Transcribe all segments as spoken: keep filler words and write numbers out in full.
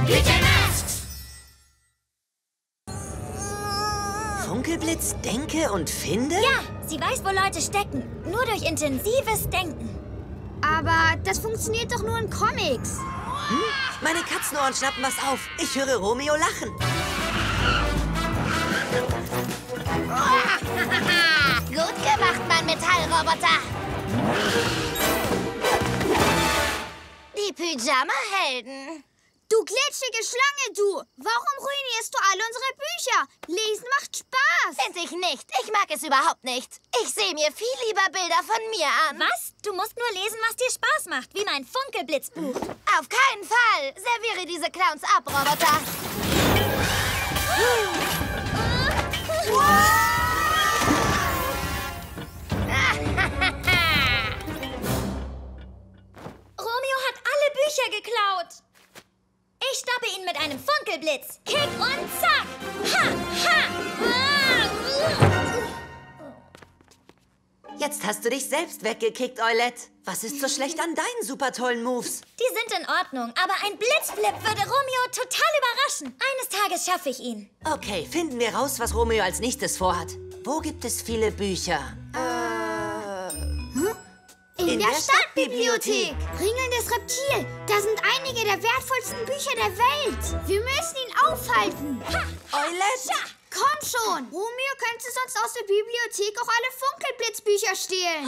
Hüte Masks! Funkelblitz, denke und finde? Ja, sie weiß, wo Leute stecken. Nur durch intensives Denken. Aber das funktioniert doch nur in Comics. Hm? Meine Katzenohren schnappen was auf. Ich höre Romeo lachen. Gut gemacht, mein Metallroboter. Die Pyjama-Helden. Du glitschige Schlange, du! Warum ruinierst du all unsere Bücher? Lesen macht Spaß! Finde ich nicht. Ich mag es überhaupt nicht. Ich sehe mir viel lieber Bilder von mir an. Was? Du musst nur lesen, was dir Spaß macht, wie mein Funkelblitzbuch. Auf keinen Fall! Serviere diese Clowns ab, Roboter! Romeo hat alle Bücher geklaut. Ich stoppe ihn mit einem Funkelblitz. Kick und zack! Ha! Ha! Jetzt hast du dich selbst weggekickt, Eulette. Was ist so schlecht an deinen super tollen Moves? Die sind in Ordnung, aber ein Blitzflip würde Romeo total überraschen. Eines Tages schaffe ich ihn. Okay, finden wir raus, was Romeo als nächstes vorhat. Wo gibt es viele Bücher? Äh... Hm? In, In der, der Stadtbibliothek. Ringelndes Reptil. Da sind einige der wertvollsten Bücher der Welt. Wir müssen ihn aufhalten. Ha! Eulette! Komm schon. Romeo könnte sonst aus der Bibliothek auch alle Funkelblitzbücher stehlen.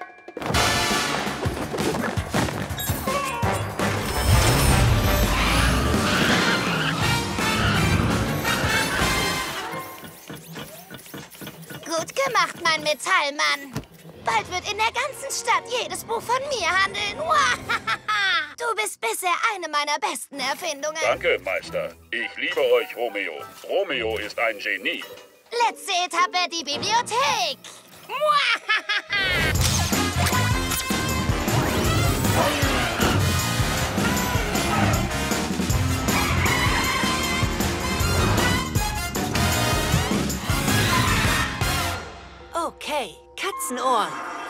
Gut gemacht, mein Metallmann. Bald wird in der ganzen Stadt jedes Buch von mir handeln. Du bist bisher eine meiner besten Erfindungen. Danke, Meister. Ich liebe euch, Romeo. Romeo ist ein Genie. Letzte Etappe, die Bibliothek. Okay, Katzenohren.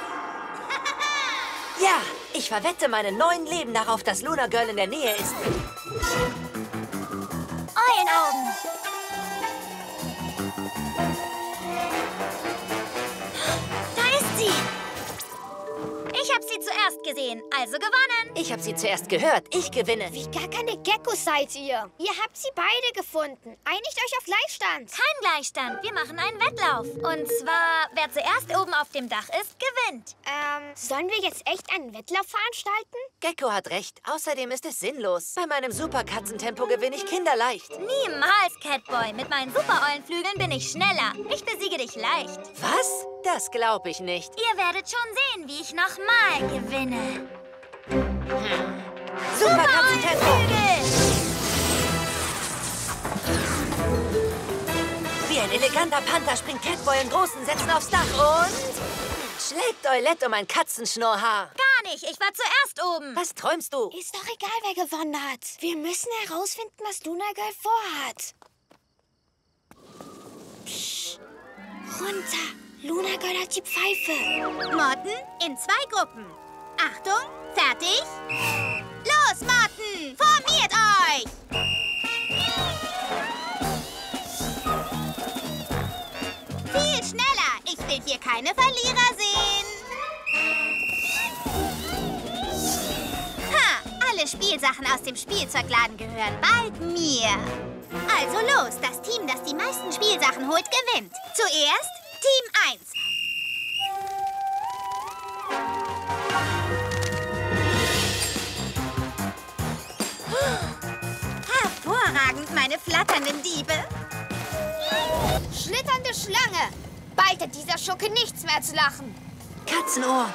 Ja, ich verwette meine neun Leben darauf, dass Luna Girl in der Nähe ist. Eulenaugen. Da ist sie. Ich habe sie zuerst gesehen, also gewonnen. Ich habe sie zuerst gehört. Ich gewinne. Wie gar keine Geckos seid ihr. Ihr habt sie beide gefunden. Einigt euch auf Gleichstand. Kein Gleichstand, wir machen einen Wettlauf. Und zwar, wer zuerst oben auf dem Dach ist, gewinnt. Ähm, sollen wir jetzt echt einen Wettlauf veranstalten? Gecko hat recht. Außerdem ist es sinnlos. Bei meinem Superkatzentempo gewinne ich kinderleicht. Niemals, Catboy. Mit meinen Supereulenflügeln bin ich schneller. Ich besiege dich leicht. Was? Das glaube ich nicht. Ihr werdet schon sehen, wie ich nochmal gewinne. Hm. Superkatzentempo! Wie ein eleganter Panther springt Catboy in großen Sätzen aufs Dach und schlägt Eulette um ein Katzenschnurrhaar. Gar nicht, ich war zuerst oben. Was träumst du? Ist doch egal, wer gewonnen hat. Wir müssen herausfinden, was Luna Girl vorhat. Psst. Runter. Luna Girl hat die Pfeife. Motten in zwei Gruppen. Achtung, fertig? Los, Motten, formiert euch! Viel schneller, ich will hier keine Verlierer sehen. Ha, alle Spielsachen aus dem Spielzeugladen gehören bald mir. Also los, das Team, das die meisten Spielsachen holt, gewinnt. Zuerst Team eins. Hervorragend, meine flatternden Diebe. Schlitternde Schlange. Bald hat dieser Schurke nichts mehr zu lachen. Katzenohr.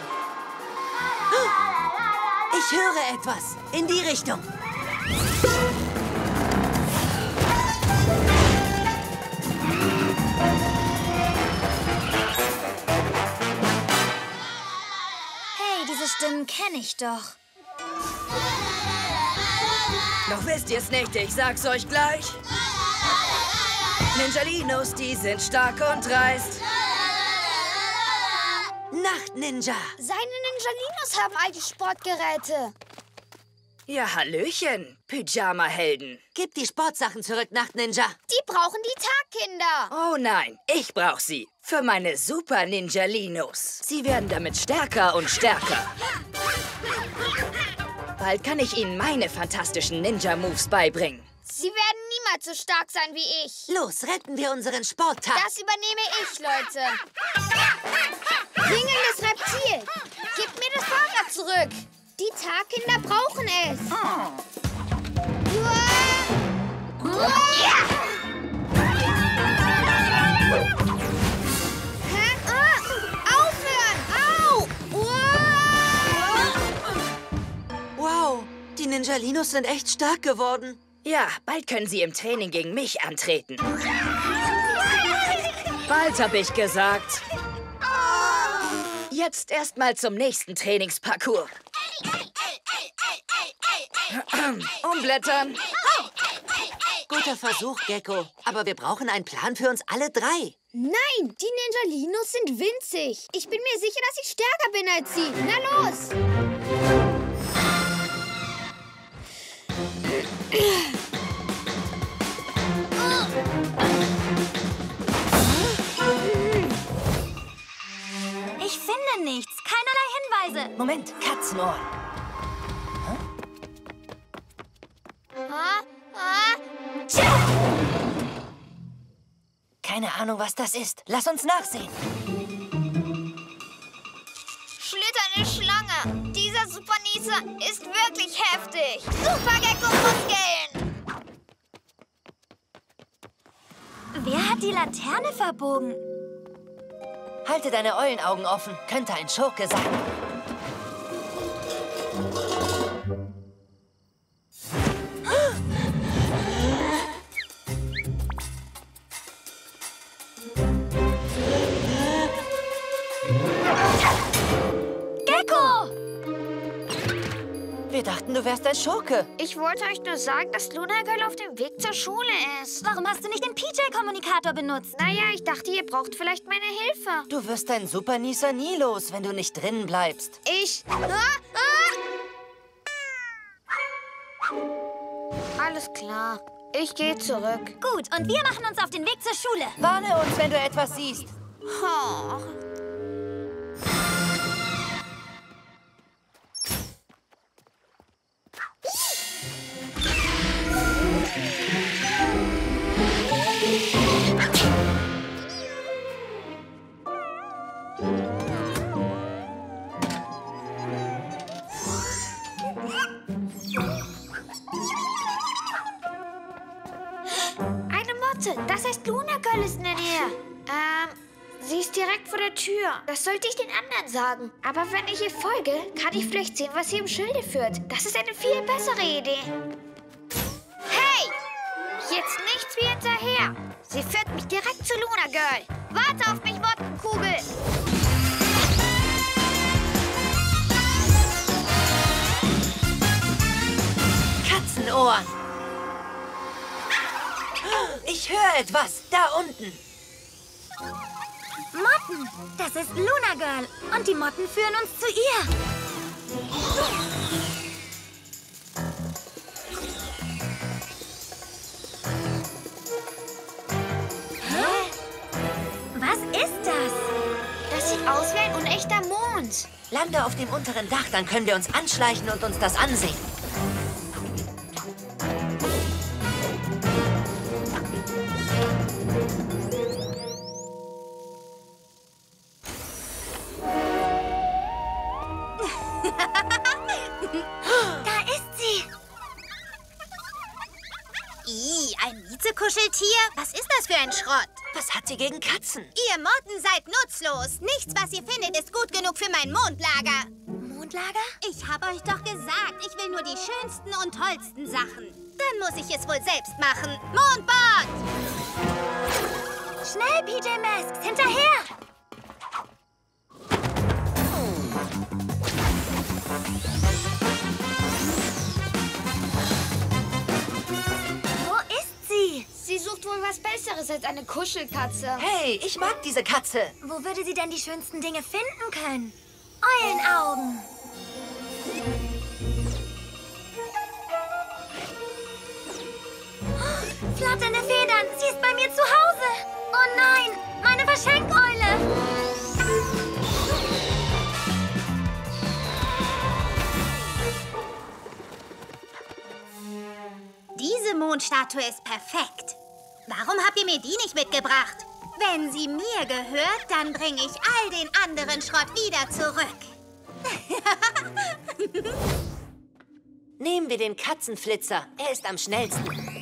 Ich höre etwas. In die Richtung. Hey, diese Stimmen kenne ich doch. Noch wisst ihr es nicht, ich sag's euch gleich. Ninjalinos, die sind stark und dreist. Nacht, Ninja. Seine Ninjalinos haben all die Sportgeräte. Ja, Hallöchen, Pyjama-Helden. Gib die Sportsachen zurück, Nacht-Ninja. Die brauchen die Tagkinder. Oh nein, ich brauch sie. Für meine Super-Ninjalinos. Sie werden damit stärker und stärker. Bald kann ich ihnen meine fantastischen Ninja-Moves beibringen. Sie werden niemals so stark sein wie ich. Los, retten wir unseren Sporttag. Das übernehme ich, Leute. Klingelndes Reptil, gib mir das Fahrrad zurück. Die Tagkinder brauchen es. Oh. Ja. Hä? Ah, aufhören! Au! Wow, die Ninjalinos sind echt stark geworden. Ja, bald können sie im Training gegen mich antreten. Bald, hab ich gesagt. Jetzt erstmal zum nächsten Trainingsparcours. Umblättern. Guter Versuch, Gecko. Aber wir brauchen einen Plan für uns alle drei. Nein, die Ninjalinos sind winzig. Ich bin mir sicher, dass ich stärker bin als sie. Na los! Ich finde nichts. Keinerlei Hinweise. Moment, Katzenohr. Ah, ah. Keine Ahnung, was das ist. Lass uns nachsehen. Schlitternde Schlange. Dieser Supernießer ist wirklich heftig. Super Gecko-Muskeln. Wer hat die Laterne verbogen? Halte deine Eulenaugen offen. Könnte ein Schurke sein. Gecko! Wir dachten, du wärst ein Schurke. Ich wollte euch nur sagen, dass Luna Girl auf dem Weg zur Schule ist. Warum hast du nicht den P J-Kommunikator benutzt? Naja, ich dachte, ihr braucht vielleicht meine Hilfe. Du wirst deinen Supernießer nie los, wenn du nicht drinnen bleibst. Ich... Ah, ah. Alles klar. Ich gehe zurück. Gut, und wir machen uns auf den Weg zur Schule. Warne uns, wenn du etwas siehst. Oh. Eine Motte. Das heißt, Luna Girl ist in der Nähe. Ähm, sie ist direkt vor der Tür. Das sollte ich den anderen sagen. Aber wenn ich ihr folge, kann ich vielleicht sehen, was sie im Schilde führt. Das ist eine viel bessere Idee. Hey! Jetzt nichts wie hinterher. Sie führt mich direkt zu Luna Girl. Warte auf mich, Mottenkugel. Katzenohr. Ich höre etwas. Da unten. Motten! Das ist Luna Girl. Und die Motten führen uns zu ihr. Hä? Was ist das? Das sieht aus wie ein unechter Mond. Lande auf dem unteren Dach, dann können wir uns anschleichen und uns das ansehen. Da ist sie. Ih, ein Miezekuscheltier? Was ist das für ein Schrott? Was hat sie gegen Katzen? Ihr Motten seid nutzlos. Nichts, was ihr findet, ist gut genug für mein Mondlager. Mondlager? Ich habe euch doch gesagt, ich will nur die schönsten und tollsten Sachen. Dann muss ich es wohl selbst machen. Mondbad! Schnell, P J Masks, hinterher! Wo ist sie? Sie sucht wohl was Besseres als eine Kuschelkatze. Hey, ich mag diese Katze. Wo würde sie denn die schönsten Dinge finden können? Eulenaugen. Flatternde Federn, sie ist bei mir zu Hause. Oh nein, meine Verschenkeule. Diese Mondstatue ist perfekt. Warum habt ihr mir die nicht mitgebracht? Wenn sie mir gehört, dann bringe ich all den anderen Schrott wieder zurück. Nehmen wir den Katzenflitzer. Er ist am schnellsten.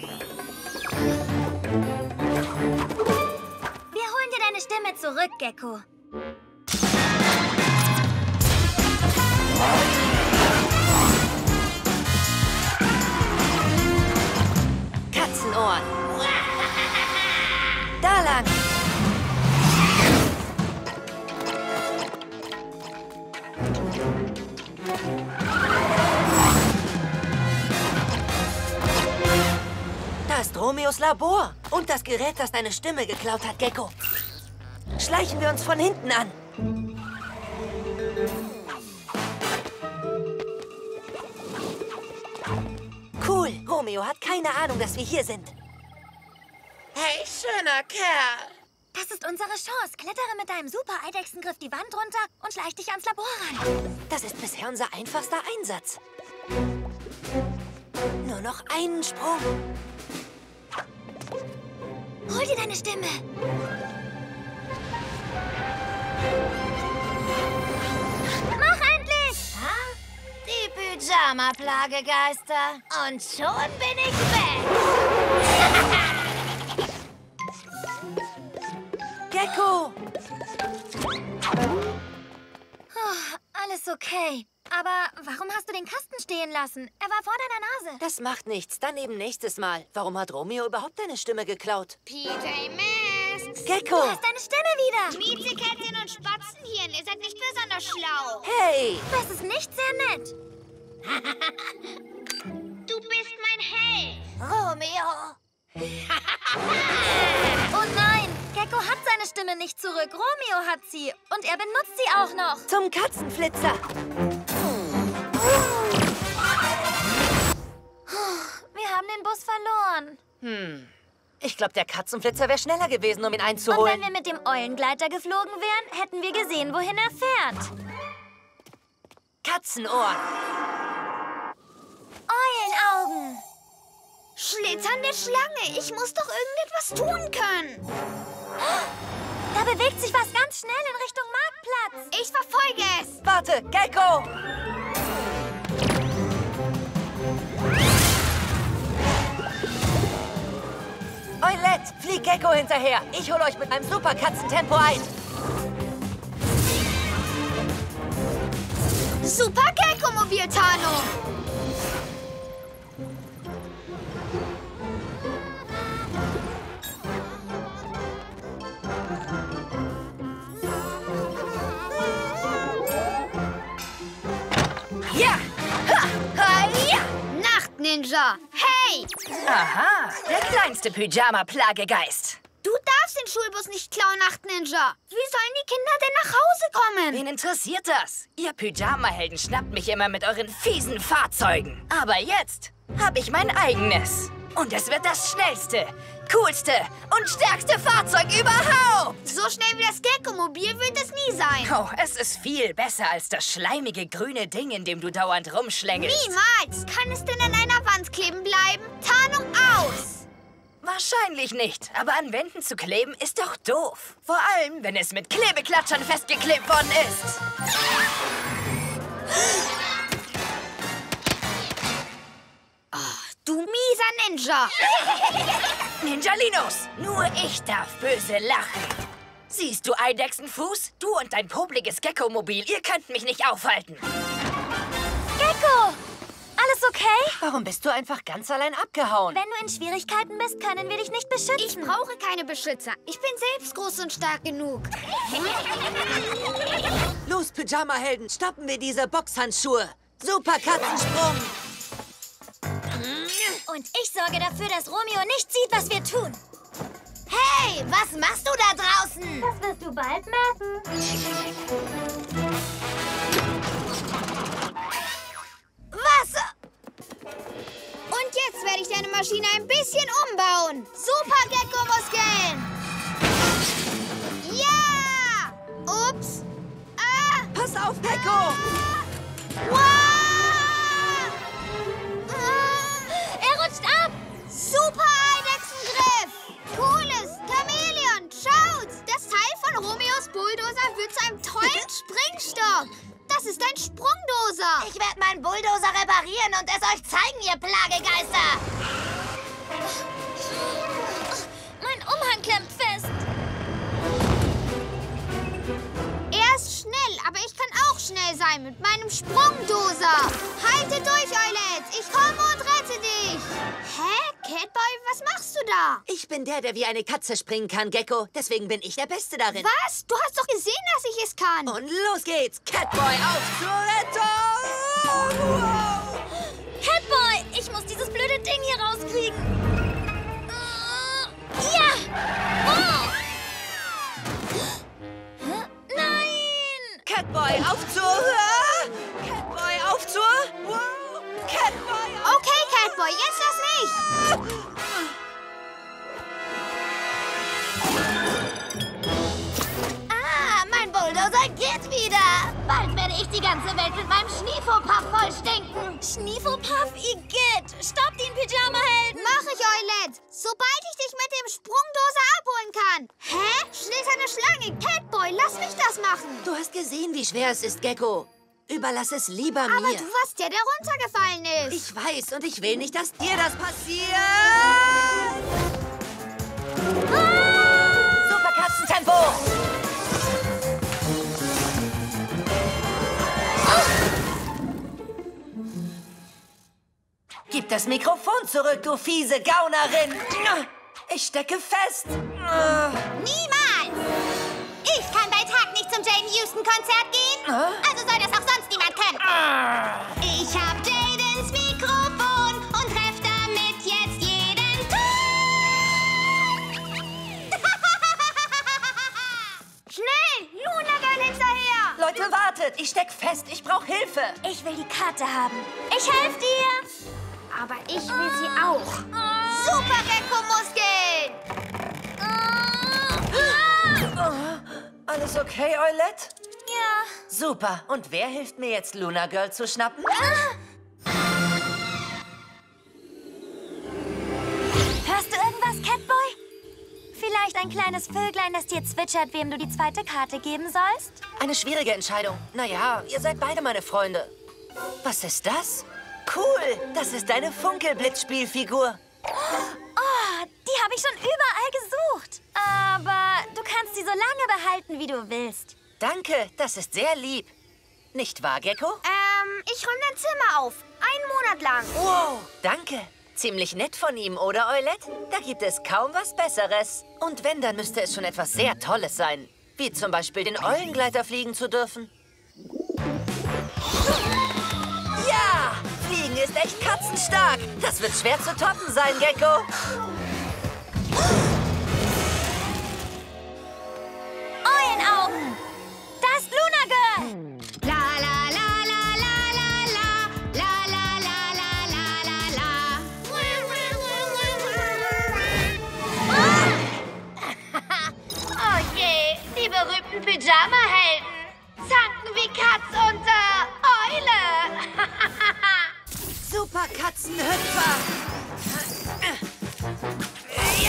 Wir holen dir deine Stimme zurück, Gecko. Katzenohren. Da lang. Da ist Romeos Labor und das Gerät, das deine Stimme geklaut hat, Gecko. Schleichen wir uns von hinten an. Cool. Romeo hat keine Ahnung, dass wir hier sind. Hey, schöner Kerl. Das ist unsere Chance. Klettere mit deinem Super-Eidechsengriff die Wand runter und schleich dich ans Labor ran. Das ist bisher unser einfachster Einsatz. Nur noch einen Sprung. Hol dir deine Stimme. Mach endlich! Ha? Die Pyjama-Plagegeister. Und schon bin ich weg. Gecko! Oh, alles okay. Aber warum hast du den Kasten stehen lassen? Er war vor deiner Nase. Das macht nichts. Dann eben nächstes Mal. Warum hat Romeo überhaupt deine Stimme geklaut? P J Masks. Gecko! Du hast deine Stimme wieder. Miezekätzchen und Spatzenhirn, ihr seid nicht besonders schlau. Hey! Das ist nicht sehr nett. Du bist mein Held. Romeo. Oh nein, Gecko hat seine Stimme nicht zurück. Romeo hat sie. Und er benutzt sie auch noch. Zum Katzenflitzer. Wir haben den Bus verloren. Hm. Ich glaube, der Katzenflitzer wäre schneller gewesen, um ihn Und einzuholen. wenn wir mit dem Eulengleiter geflogen wären, hätten wir gesehen, wohin er fährt. Katzenohren. Eulenaugen. Schlitternde Schlange, ich muss doch irgendetwas tun können. Da bewegt sich was ganz schnell in Richtung Marktplatz. Ich verfolge es. Warte, Gecko! Eulette, flieg Gecko hinterher. Ich hol euch mit meinem Superkatzentempo ein. Super Gecko-Mobil, Tano. Ja! Ha! Ha! Ja! Nacht-Ninja. Hey! Aha, der kleinste Pyjama-Plagegeist. Du darfst den Schulbus nicht klauen, Nacht-Ninja. Wie sollen die Kinder denn nach Hause kommen? Wen interessiert das? Ihr Pyjama-Helden schnappt mich immer mit euren fiesen Fahrzeugen. Aber jetzt habe ich mein eigenes. Und es wird das schnellste, coolste und stärkste Fahrzeug überhaupt. So schnell wie das Gecko-Mobil wird es nie sein. Oh, es ist viel besser als das schleimige grüne Ding, in dem du dauernd rumschlängelst. Niemals. Kann es denn an einer Wand kleben bleiben? Tarnung aus. Wahrscheinlich nicht, aber an Wänden zu kleben ist doch doof. Vor allem, wenn es mit Klebeklatschern festgeklebt worden ist. Du mieser Ninja. Ninjalinos, nur ich darf böse lachen. Siehst du, Eidechsenfuß? Du und dein popliges Gecko-Mobil, ihr könnt mich nicht aufhalten. Gecko! Alles okay? Warum bist du einfach ganz allein abgehauen? Wenn du in Schwierigkeiten bist, können wir dich nicht beschützen. Ich brauche keine Beschützer. Ich bin selbst groß und stark genug. Los, Pyjama-Helden, stoppen wir diese Boxhandschuhe. Super Katzensprung. Und ich sorge dafür, dass Romeo nicht sieht, was wir tun. Hey, was machst du da draußen? Das wirst du bald merken. Was? Und jetzt werde ich deine Maschine ein bisschen umbauen. Super Gecko-Muskeln. Ja! Ups. Ah! Pass auf, Gecko! Wow! Er rutscht ab. Super Eidechsengriff! Cooles Chamäleon, schaut! Das Teil von Romeos Bulldozer wird zu einem tollen Springstock. Das ist ein Sprungdoser. Ich werde meinen Bulldozer reparieren und es euch zeigen, ihr Plagegeister. Mein Umhang klemmt fest. Er ist schnell, aber ich kann auch schnell sein mit meinem Sprungdoser. Halte durch, Eulette. Ich komme und rette dich. Hä? Catboy, was machst du da? Ich bin der, der wie eine Katze springen kann, Gecko. Deswegen bin ich der Beste darin. Was? Du hast doch gesehen, dass ich es kann. Und los geht's. Catboy, auf zur Rettung! Wow. Catboy, ich muss dieses blöde Ding hier rauskriegen. Äh, Ja! Oh. Hä? Nein! Catboy, auf zur... Catboy, auf zur... Wow. Catboy, auf... Okay, Catboy, jetzt lass mich. Ah, mein Bulldozer geht wieder. Bald werde ich die ganze Welt mit meinem Schniefopuff vollstinken. Schniefelpuff, Igitt! Stopp den Pyjama-Helden! Mach ich, Eulette. Sobald ich dich mit dem Sprungdoser abholen kann. Hä? Schlitternde Schlange. Catboy, lass mich das machen. Du hast gesehen, wie schwer es ist, Gecko. Überlass es lieber mir. Aber du warst der, der runtergefallen ist. Ich weiß und ich will nicht, dass dir das passiert. Super Katzentempo. Gib das Mikrofon zurück, du fiese Gaunerin. Ich stecke fest. Niemals! Ich kann bei Tag nicht zum Jane Houston-Konzert gehen. Also soll das auch sonst niemand können. Ich hab Jadens Mikrofon und treff damit jetzt jeden Schnell, Luna Girl hinterher. Leute, wartet. Ich steck fest. Ich brauche Hilfe. Ich will die Karte haben. Ich helfe dir! Aber ich will sie auch. Super Gecko-Muskeln. Alles okay, Eulette? Ja. Super. Und wer hilft mir jetzt, Luna Girl zu schnappen? Hörst du irgendwas, Catboy? Vielleicht ein kleines Vöglein, das dir zwitschert, wem du die zweite Karte geben sollst? Eine schwierige Entscheidung. Naja, ihr seid beide meine Freunde. Was ist das? Cool, das ist deine Funkelblitzspielfigur. Oh, die habe ich schon überall gesucht. Aber du kannst sie so lange behalten, wie du willst. Danke, das ist sehr lieb. Nicht wahr, Gecko? Ähm, ich räume dein Zimmer auf. Einen Monat lang. Wow, danke. Ziemlich nett von ihm, oder, Eulette? Da gibt es kaum was Besseres. Und wenn, dann müsste es schon etwas sehr Tolles sein. Wie zum Beispiel den Eulengleiter fliegen zu dürfen. Ja! Fliegen ist echt katzenstark. Das wird schwer zu toppen sein, Gecko. Eulenaugen! Das ist Luna Girl! La la la la la la la la la la la la la la. Oh je, die berühmten Pyjama-Helden. Zanken wie Katz und äh, Eule. Super Katzenhüpfer. Ja.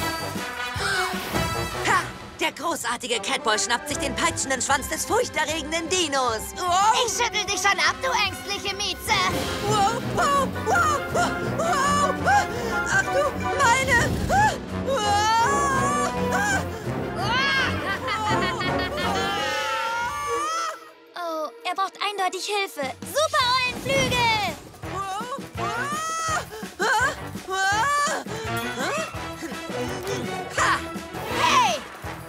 Ha! Der großartige Catboy schnappt sich den peitschenden Schwanz des furchterregenden Dinos. Wow. Ich schüttel dich schon ab, du ängstliche Mieze. Wow, wow, wow, wow, wow. Ach du meine. Oh, er braucht eindeutig Hilfe. Super Eulenflügel! Hey!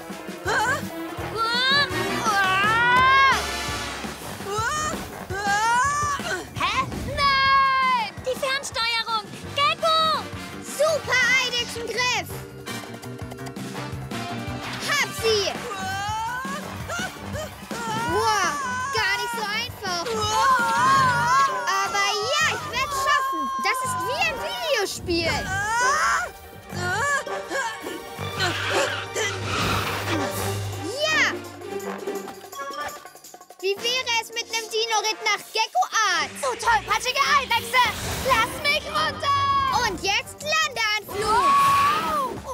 Hä? Nein! Die Fernsteuerung! Gecko! Super Eidechsengriff. Hab sie. Wow, gar nicht so einfach. Aber ja, ich werde es schaffen. Das ist wie ein Videospiel. Spiel. Ja! Wie wäre es mit einem Dino-Ritt nach Gecko-Art? Du tollpatschige Eidechse! Lass mich runter! Und jetzt Landeanflug!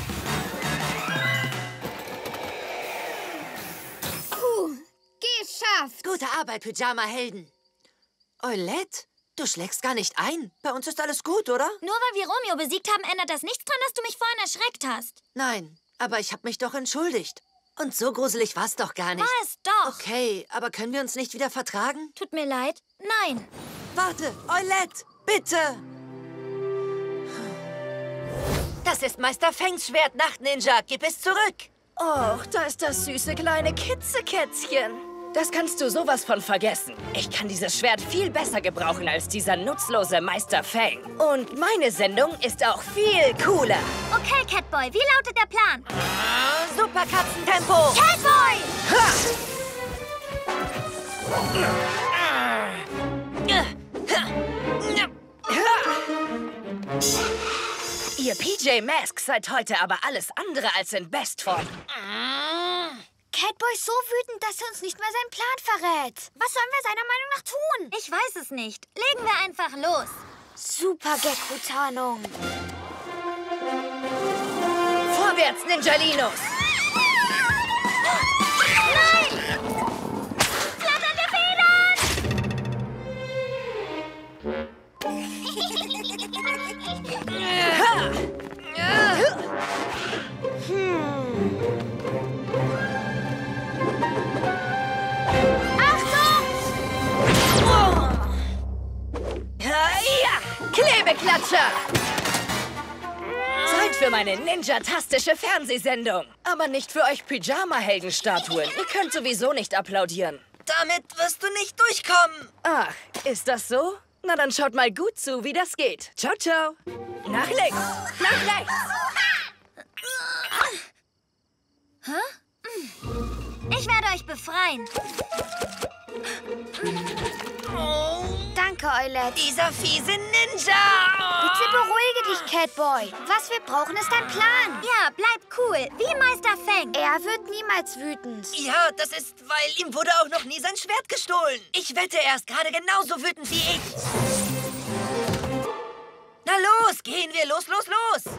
Puh, geschafft! Gute Arbeit, Pyjama-Helden. Eulette, du schlägst gar nicht ein. Bei uns ist alles gut, oder? Nur weil wir Romeo besiegt haben, ändert das nichts dran, dass du mich vorhin erschreckt hast. Nein, aber ich habe mich doch entschuldigt. Und so gruselig war es doch gar nicht. War es doch. Okay, aber können wir uns nicht wieder vertragen? Tut mir leid. Nein. Warte, Eulette, bitte! Das ist Meister Fangs Schwert, Nachtninja. Gib es zurück. Och, da ist das süße kleine Kitzekätzchen. Das kannst du sowas von vergessen. Ich kann dieses Schwert viel besser gebrauchen als dieser nutzlose Meister Fang. Und meine Sendung ist auch viel cooler. Okay, Catboy, wie lautet der Plan? Super Katzentempo. Catboy! Ihr P J Masks seid heute aber alles andere als in Bestform. Catboy ist so wütend, dass er uns nicht mehr seinen Plan verrät. Was sollen wir seiner Meinung nach tun? Ich weiß es nicht. Legen wir einfach los. Super Gecko-Tarnung. Vorwärts, Ninjalinos! Nein! Flatternde Klebeklatscher! Zeit für meine ninja-tastische Fernsehsendung. Aber nicht für euch Pyjama-Helden-Statuen. Ihr könnt sowieso nicht applaudieren. Damit wirst du nicht durchkommen. Ach, ist das so? Na dann schaut mal gut zu, wie das geht. Ciao, ciao. Nach links, nach rechts. Ich werde euch befreien. Danke, Eulette. Dieser fiese Ninja! Bitte beruhige dich, Catboy. Was wir brauchen, ist ein Plan. Ja, bleib cool, wie Meister Fang. Er wird niemals wütend. Ja, das ist, weil ihm wurde auch noch nie sein Schwert gestohlen. Ich wette, er ist gerade genauso wütend wie ich. Na los, gehen wir. Los, los, los.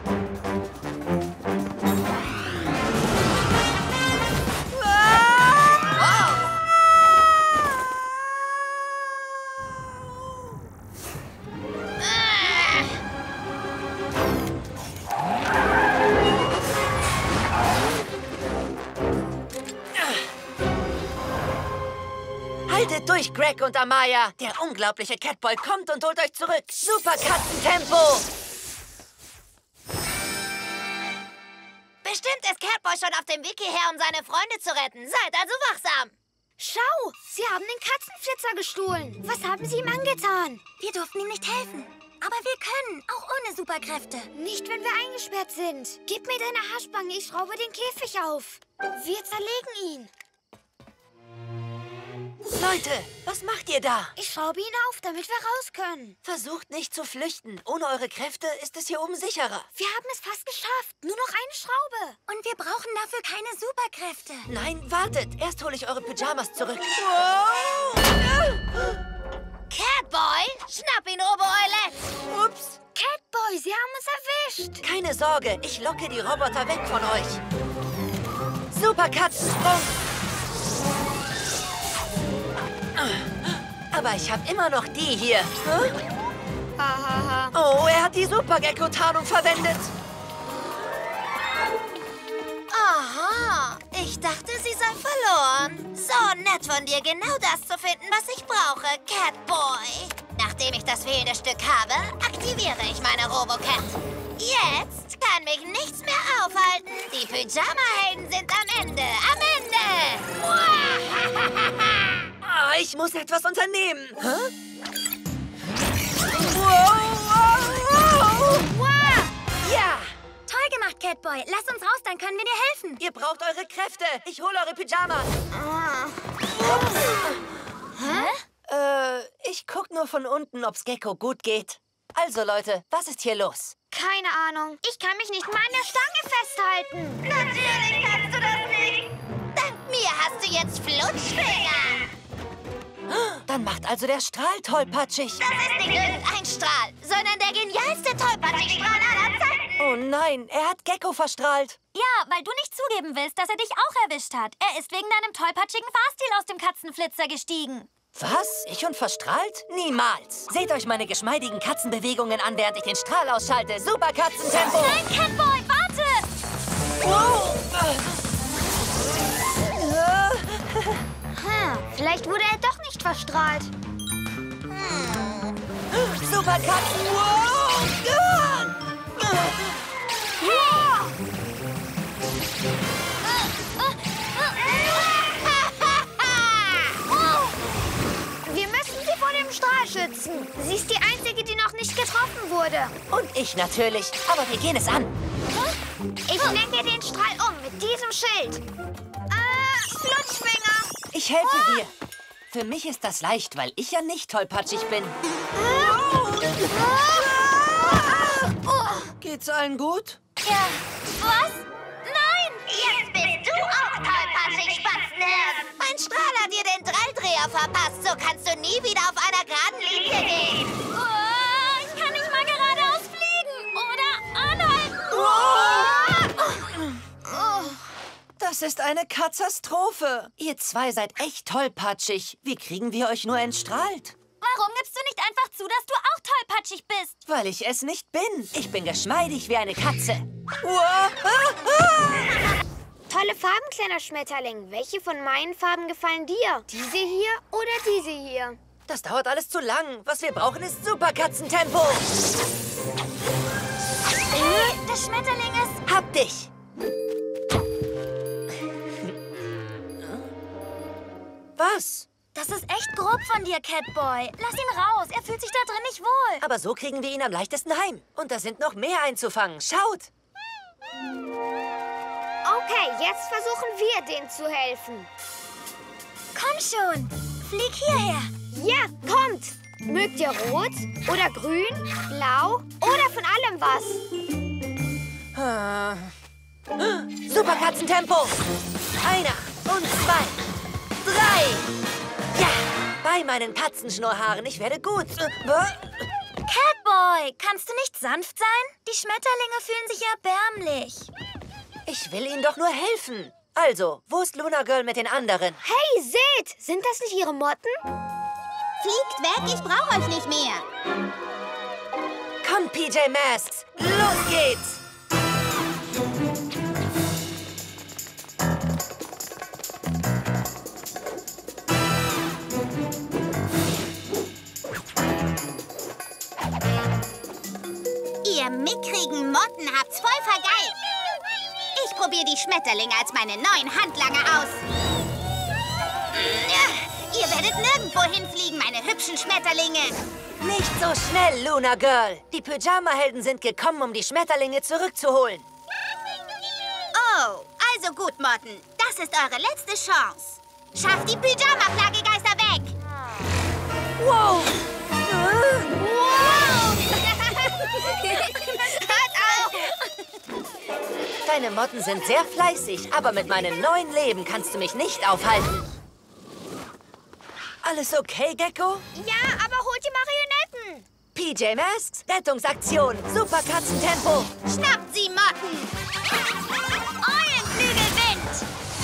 Haltet durch, Greg und Amaya. Der unglaubliche Catboy kommt und holt euch zurück. Super Katzentempo. Bestimmt ist Catboy schon auf dem Weg hierher, um seine Freunde zu retten. Seid also wachsam. Schau, sie haben den Katzenflitzer gestohlen. Was haben sie ihm angetan? Wir durften ihm nicht helfen. Aber wir können, auch ohne Superkräfte. Nicht, wenn wir eingesperrt sind. Gib mir deine Haarsprange, ich schraube den Käfig auf. Wir zerlegen ihn. Leute, was macht ihr da? Ich schraube ihn auf, damit wir raus können. Versucht nicht zu flüchten. Ohne eure Kräfte ist es hier oben sicherer. Wir haben es fast geschafft. Nur noch eine Schraube. Und wir brauchen dafür keine Superkräfte. Nein, wartet. Erst hole ich eure Pyjamas zurück. Catboy, schnapp ihn, Robo-Eulette. Ups. Catboy, sie haben uns erwischt. Keine Sorge, ich locke die Roboter weg von euch. Super Katzensprung. Aber ich habe immer noch die hier. Hahaha. Oh, er hat die Super-Gecko-Tarnung verwendet. Aha, ich dachte, sie sei verloren. So nett von dir, genau das zu finden, was ich brauche, Catboy. Nachdem ich das fehlende Stück habe, aktiviere ich meine Robocat. Jetzt kann mich nichts mehr aufhalten. Die Pyjama-Helden sind am Ende, am Ende. Ah, ich muss etwas unternehmen. Hä? Ja! Toll gemacht, Catboy. Lass uns raus, dann können wir dir helfen. Ihr braucht eure Kräfte. Ich hole eure Pyjamas. Hä? Äh, ich guck nur von unten, ob's Gecko gut geht. Also, Leute, was ist hier los? Keine Ahnung. Ich kann mich nicht mal an der Stange festhalten. Natürlich kannst du das nicht. Dank mir hast du jetzt Flutschfinger. Dann macht also der Strahl tollpatschig. Das ist nicht irgendein Strahl, sondern der genialste Tollpatschig-Strahl aller Zeiten. Oh nein, er hat Gecko verstrahlt. Ja, weil du nicht zugeben willst, dass er dich auch erwischt hat. Er ist wegen deinem tollpatschigen Fahrstil aus dem Katzenflitzer gestiegen. Was? Ich und verstrahlt? Niemals. Seht euch meine geschmeidigen Katzenbewegungen an, während ich den Strahl ausschalte. Super Katzentempo. Nein, Catboy, warte! Wow. Hm, vielleicht wurde er doch nicht verstrahlt. Super Katzen. Wow. Wir müssen sie vor dem Strahl schützen. Sie ist die Einzige, die noch nicht getroffen wurde. Und ich natürlich. Aber wir gehen es an. Ich lenke den Strahl um mit diesem Schild. Äh, Flutschfinger. Ich helfe dir. Für mich ist das leicht, weil ich ja nicht tollpatschig bin. Geht's allen gut? Ja, was? Nein! Jetzt bist du auch tollpatschig, Spatzenhirn. Mein Strahl hat dir den Dralldreher verpasst. So kannst du nie wieder auf einer geraden Linie gehen. Oh, ich kann nicht mal geradeaus fliegen oder anhalten. Oh. Das ist eine Katastrophe. Ihr zwei seid echt tollpatschig. Wie kriegen wir euch nur entstrahlt? Warum gibst du nicht einfach zu, dass du auch tollpatschig bist? Weil ich es nicht bin. Ich bin geschmeidig wie eine Katze. Tolle Farben, kleiner Schmetterling. Welche von meinen Farben gefallen dir? Diese hier oder diese hier? Das dauert alles zu lang. Was wir brauchen, ist Superkatzentempo. Hey, der Schmetterling ist... Hab dich. Was? Das ist echt grob von dir, Catboy. Lass ihn raus. Er fühlt sich da drin nicht wohl. Aber so kriegen wir ihn am leichtesten heim. Und da sind noch mehr einzufangen. Schaut. Okay, jetzt versuchen wir, denen zu helfen. Komm schon. Flieg hierher. Ja, kommt. Mögt ihr rot oder grün, blau oder von allem was? Superkatzentempo. Einer und zwei. Drei. Ja, bei meinen Katzenschnurrhaaren. Ich werde gut. Catboy, kannst du nicht sanft sein? Die Schmetterlinge fühlen sich erbärmlich. Ich will ihnen doch nur helfen. Also, wo ist Luna Girl mit den anderen? Hey, seht! Sind das nicht ihre Motten? Fliegt weg, ich brauche euch nicht mehr. Komm, P J Masks. Los geht's. Ihr mickrigen Motten habt's voll vergeigt. Ich probiere die Schmetterlinge als meine neuen Handlanger aus. Ihr werdet nirgendwo hinfliegen, meine hübschen Schmetterlinge. Nicht so schnell, Luna Girl. Die Pyjama-Helden sind gekommen, um die Schmetterlinge zurückzuholen. Oh, also gut, Motten. Das ist eure letzte Chance. Schafft die Pyjama-Plagegeister weg. Wow. Hört auf! Deine Motten sind sehr fleißig, aber mit meinem neuen Leben kannst du mich nicht aufhalten. Alles okay, Gecko? Ja, aber holt die Marionetten. P J Masks, Rettungsaktion, Superkatzentempo. Schnappt sie, Motten! Eulenflügelwind!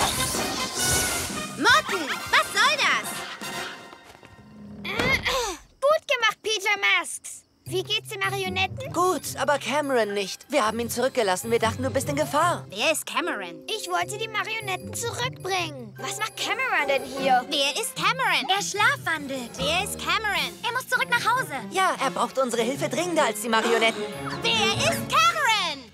Motten, was soll das? Gut gemacht, P J Masks. Wie geht's den Marionetten? Gut, aber Cameron nicht. Wir haben ihn zurückgelassen. Wir dachten, du bist in Gefahr. Wer ist Cameron? Ich wollte die Marionetten zurückbringen. Was macht Cameron denn hier? Wer ist Cameron? Er schlafwandelt. Wer ist Cameron? Er muss zurück nach Hause. Ja, er braucht unsere Hilfe dringender als die Marionetten. Wer ist Cameron?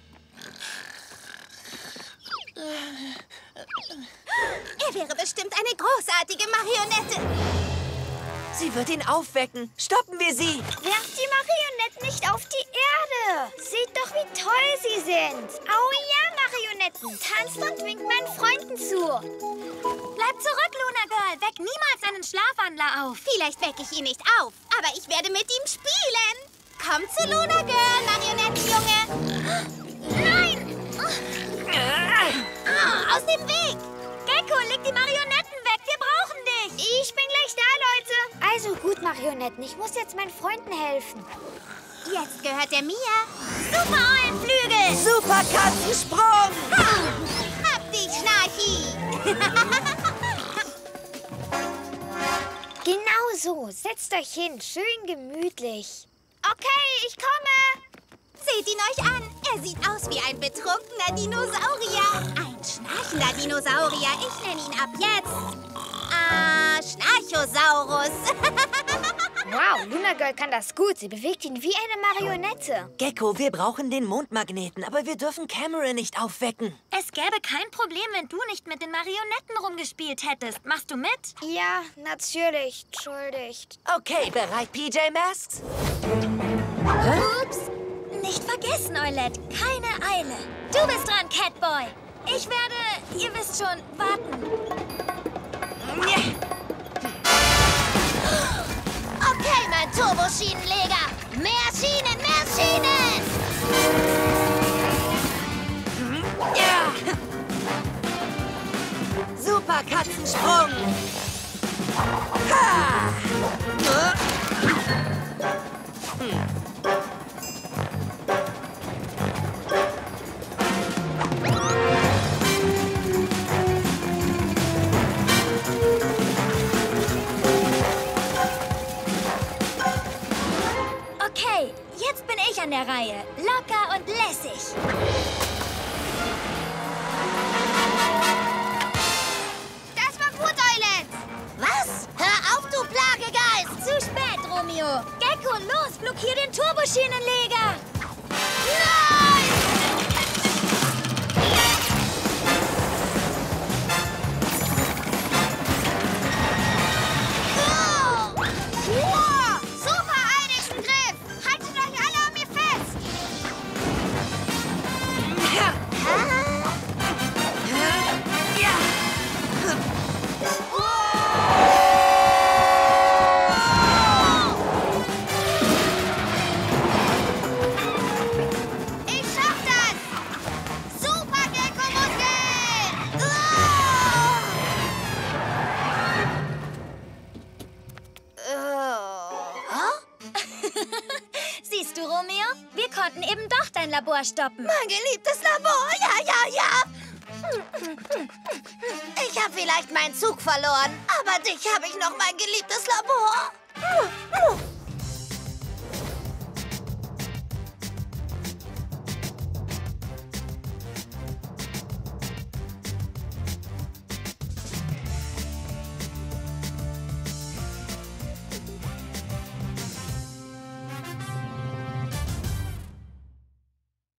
Er wäre bestimmt eine großartige Marionette. Sie wird ihn aufwecken. Stoppen wir sie. Werft die Marionetten nicht auf die Erde. Seht doch, wie toll sie sind. Oh ja, Marionetten. Tanzt und winkt meinen Freunden zu. Bleib zurück, Luna Girl. Weck niemals einen Schlafwandler auf. Vielleicht wecke ich ihn nicht auf, aber ich werde mit ihm spielen. Komm zu Luna Girl, Marionettenjunge. Nein! Ah, aus dem Weg. Gecko, leg die Marionetten weg. Wir brauchen dich. Ich bin gleich da, Leute. Also gut, Marionetten. Ich muss jetzt meinen Freunden helfen. Jetzt gehört er mir. Super Eulenflügel. Super Katzensprung! Ha! Hab dich, Schnarchi. Genau so. Setzt euch hin. Schön gemütlich. Okay, ich komme. Seht ihn euch an. Er sieht aus wie ein betrunkener Dinosaurier. Ein schnarchender Dinosaurier. Ich nenne ihn ab jetzt Ah, Schnarchosaurus. Wow, Luna Girl kann das gut. Sie bewegt ihn wie eine Marionette. Gecko, wir brauchen den Mondmagneten, aber wir dürfen Cameron nicht aufwecken. Es gäbe kein Problem, wenn du nicht mit den Marionetten rumgespielt hättest. Machst du mit? Ja, natürlich. Entschuldigt. Okay, bereit, P J Masks? Ups. Nicht vergessen, Eulette. Keine Eile. Du bist dran, Catboy. Ich werde, ihr wisst schon, warten. Okay, mein Turboschienenleger. Mehr Schienen, mehr Schienen. Super Katzensprung! Ha! Okay, jetzt bin ich an der Reihe. Locker und lässig. Das war gut, Eulette. Was? Hör auf, du Plagegeist. Zu spät, Romeo. Gecko, los, blockier den Turboschienenleger. Nein! Oh! Wow! Super eidischen Griff. Haltet euch alle an mir fest. Ich schaff das! Super Gecko-Muskeln! Siehst du, Romeo? Wir konnten eben doch dein Labor stoppen. Mein geliebtes Labor, ja, ja, ja! Ich habe vielleicht meinen Zug verloren, aber dich habe ich noch, mein geliebtes Labor.